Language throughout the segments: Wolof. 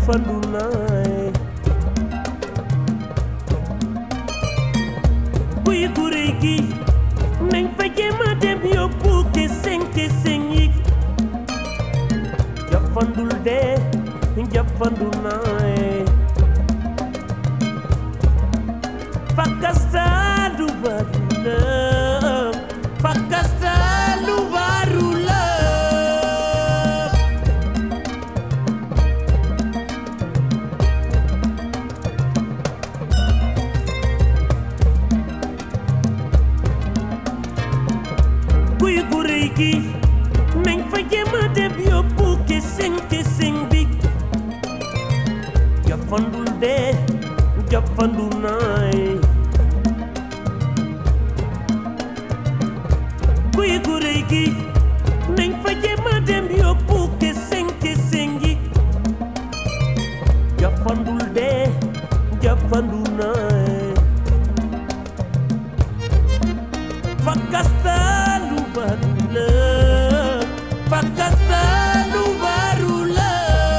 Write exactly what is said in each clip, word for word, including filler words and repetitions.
jafandu naay kuy gurey gi nañ fa jéema dem yóbbu keseng keseng yi jafandul de jafandu naay fakastalu barula fakastalu barula kuy gurey gi nañ fa jéema dem yóbbu keseng keseng bi jafandul de jafandu naay kuy gurey gi nañ fa jéema dem yóbbu keseng keseng yi jafandul de jafandu naay fakastalu barula fakastalu barula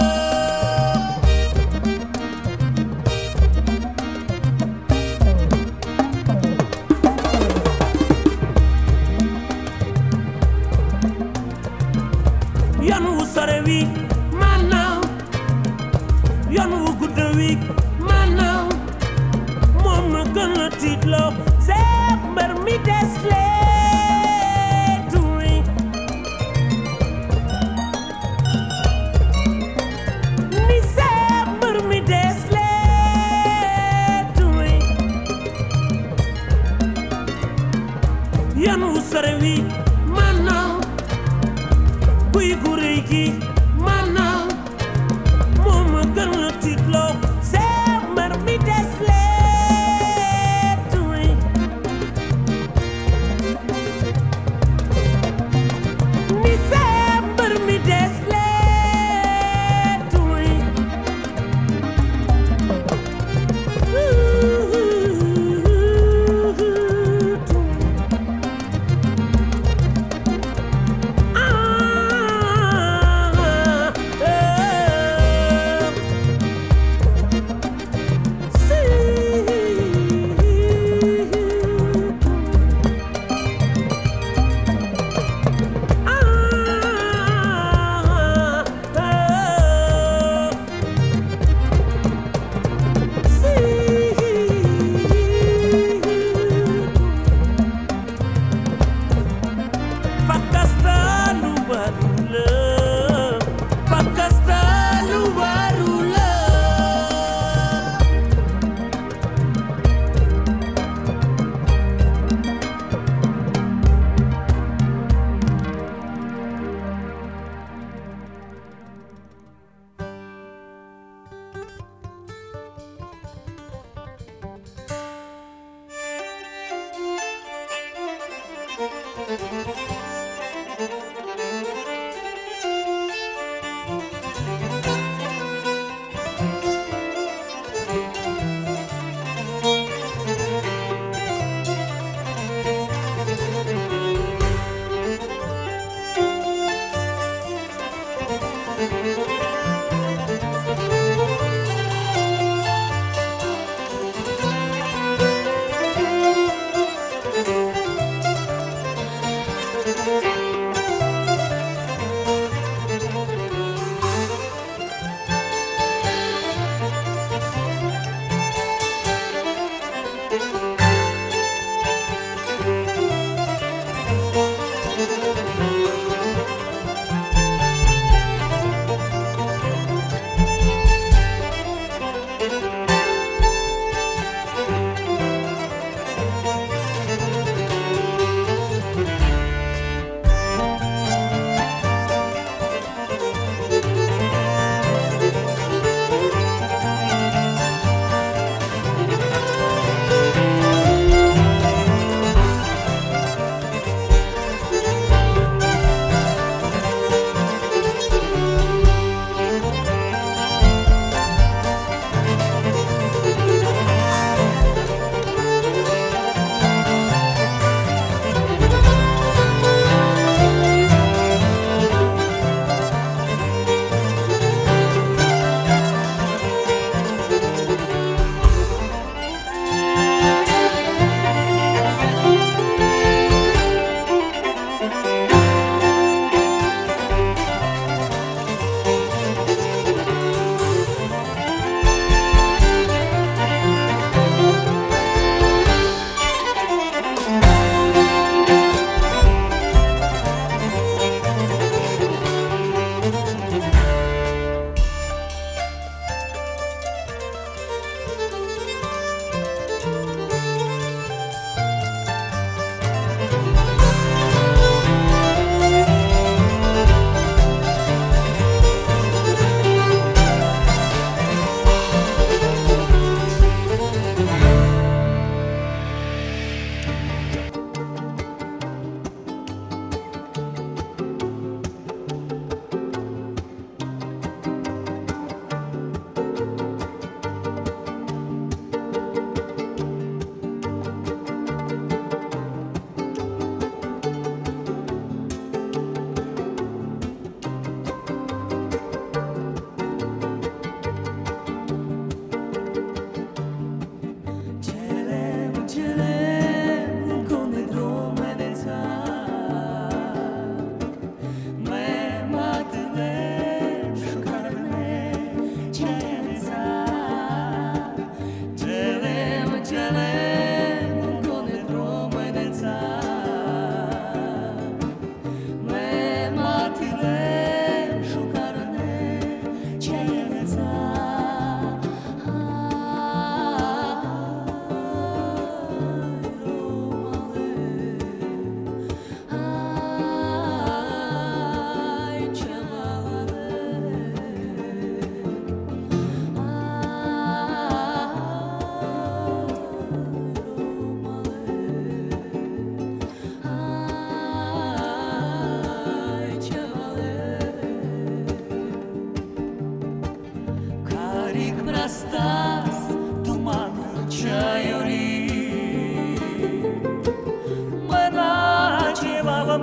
yoon wu sore wi maanaam yoon wu gudd wi maanaam moom ma gën a tiitloo seet mbër mi des leetu wi ni seet mbër mi des leetu wi yoon wu sore wi maanaam kuy gurey gi maanaam moom ma gën a tiitloo seet mbër mi des leetu wi ni seet mbër mi des leetu wi fakastalu barula fakastalu barula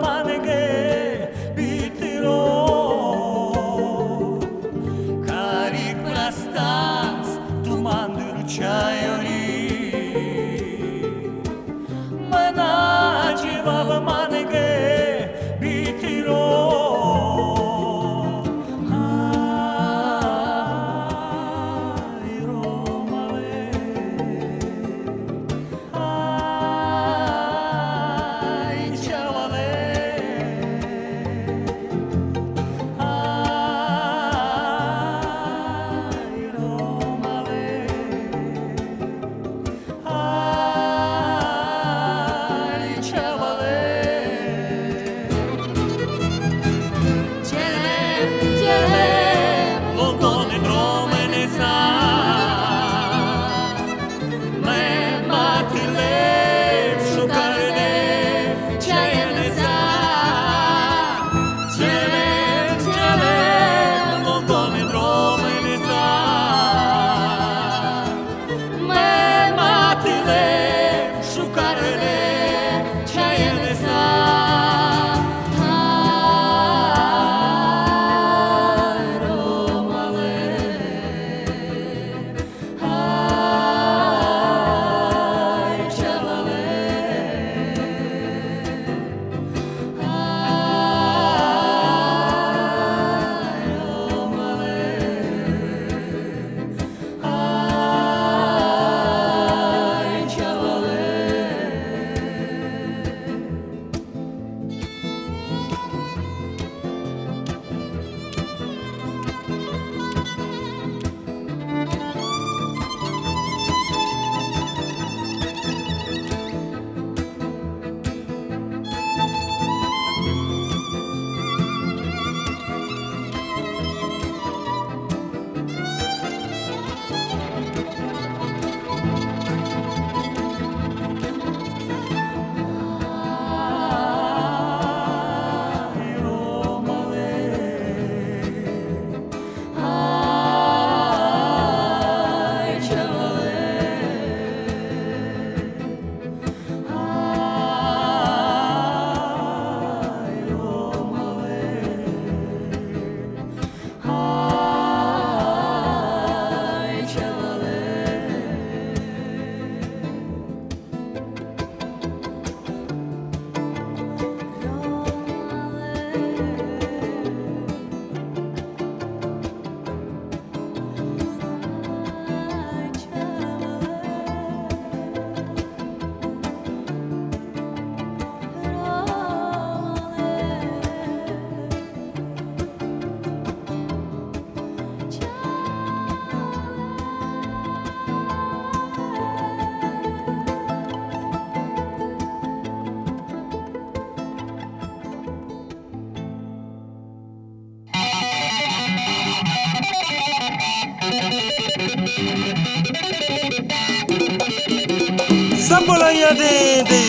manege bitiro Cari plastas tu mandur chayori Manaji baba manege bitiro Sambola yade de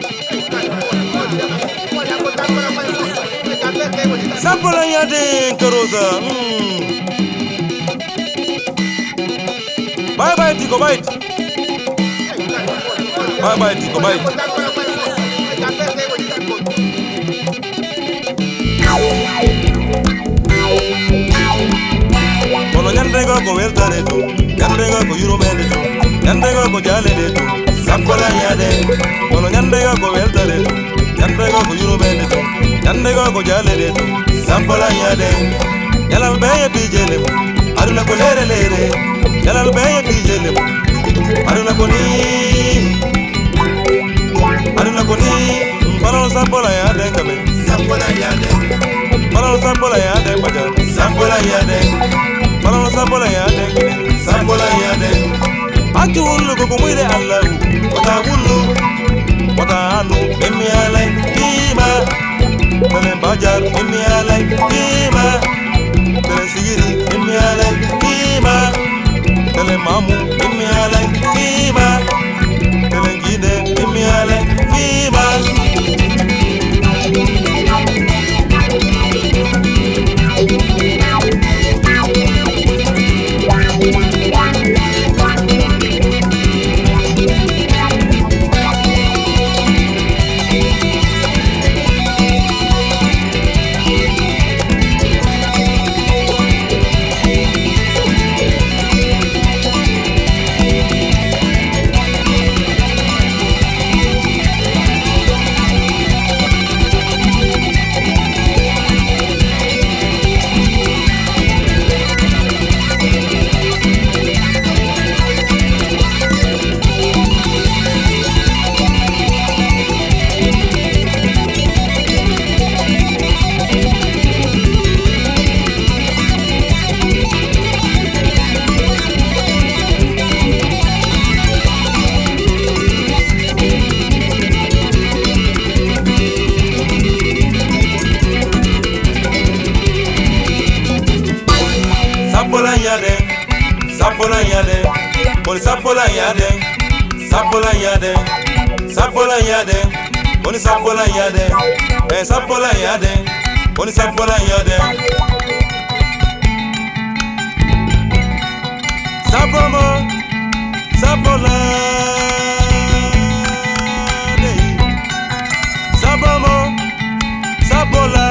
Sambola yade Korosa Bye bye Tico bye Bye bye Tico bye Kono nyandega ko wertane to nyandega ko yuromende to nyandega ko jalede to Sambola yade kono nyandega ko wertane to nyandega ko yuromende to nyandega ko jalede to Sambola yade yalal beye bijele aduna ko lere lere yalal beye bijele aduna ko ni aduna ko ni Balon Sambola yade ngame Sambola yade Balon Sambola yade baja Sambola yade Balon Sambola yade Sambola yade Ati wulu ko kumwile Allah Wata wulu Wata anu Mimi alai Kima Tene bajar Mimi alai Kima Tene sigiri Mimi alai Kima Tene mamu Mimi alai Kima Tene gine Mimi alai Kima sapola yade, oni sapola yade, sapola yade, sapola yade, oni sapola yade, eh sapola yade, oni sapola yade. Sapomo, sapola, sapomo, sapola.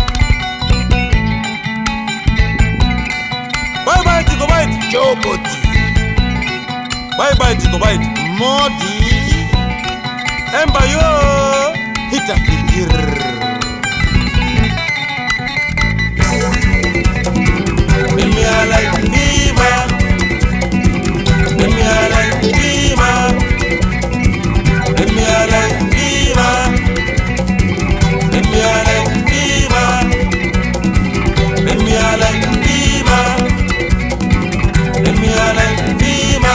Bye bye Tico Bite, Joboti, bye bye Tico Bite, Modi, Embayo, Hita Fikir. Emi alai Viva, Emi alai Viva, Emi alai Viva, Emi alai Viva, Emi alai Viva, Emi alai Viva.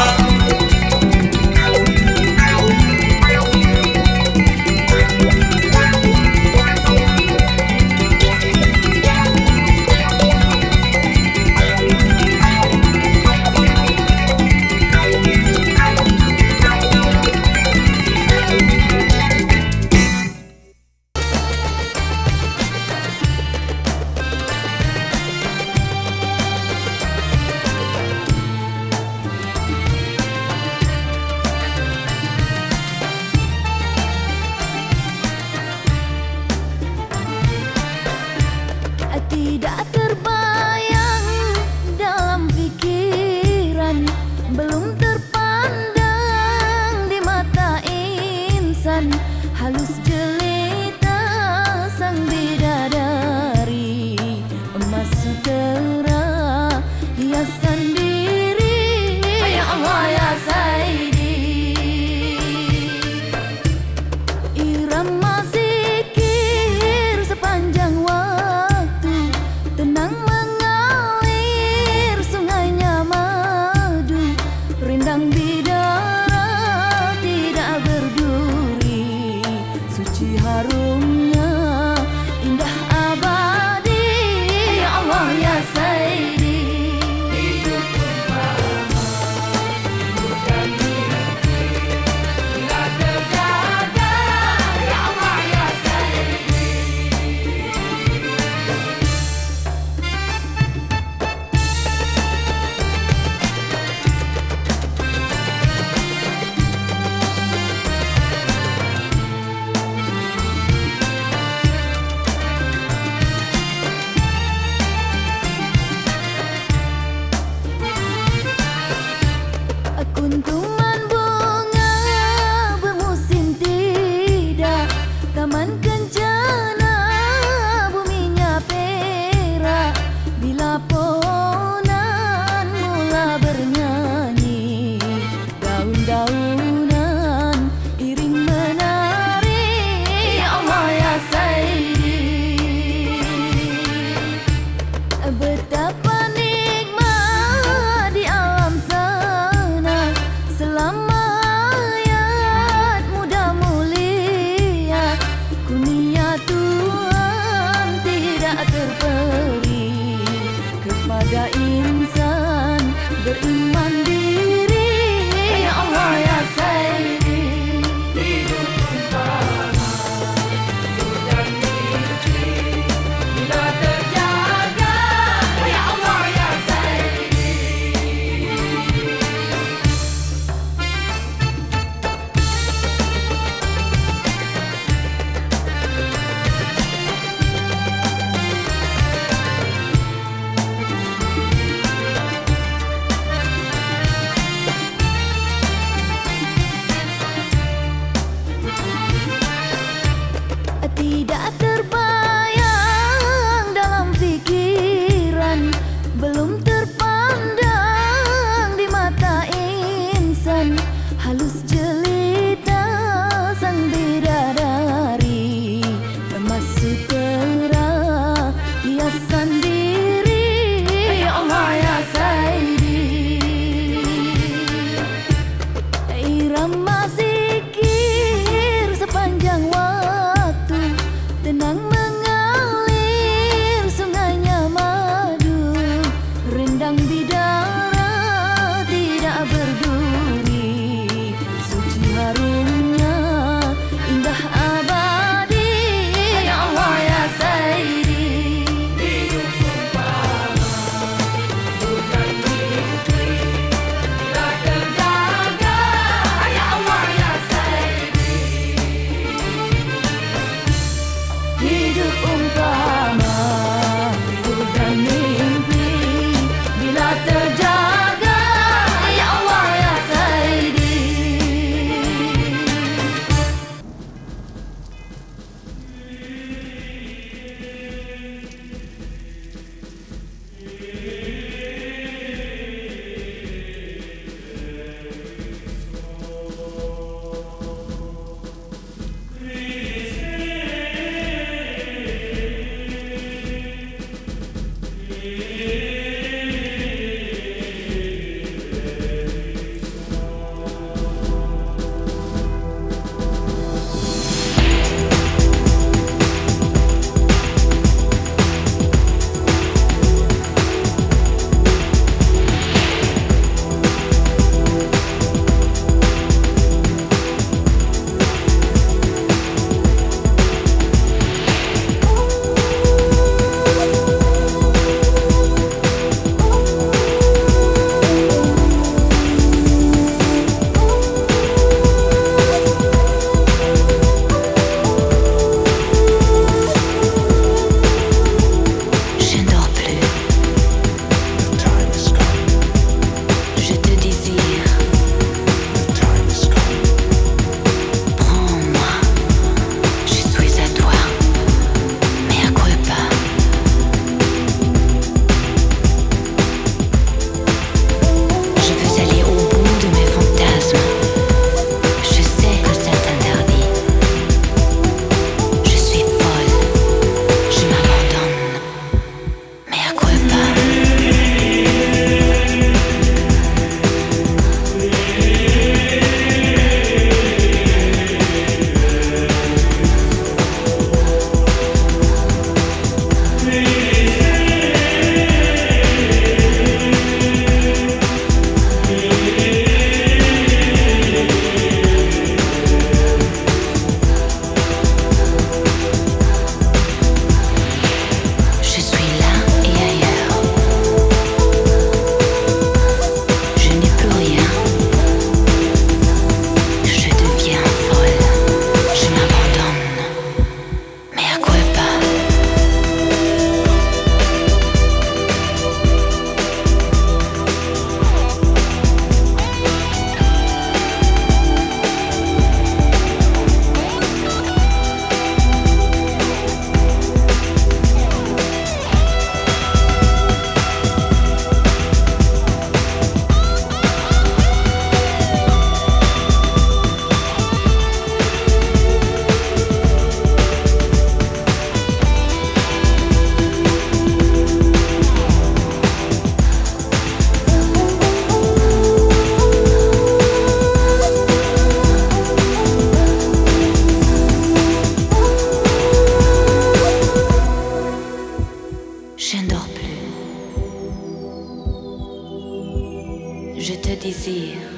feel.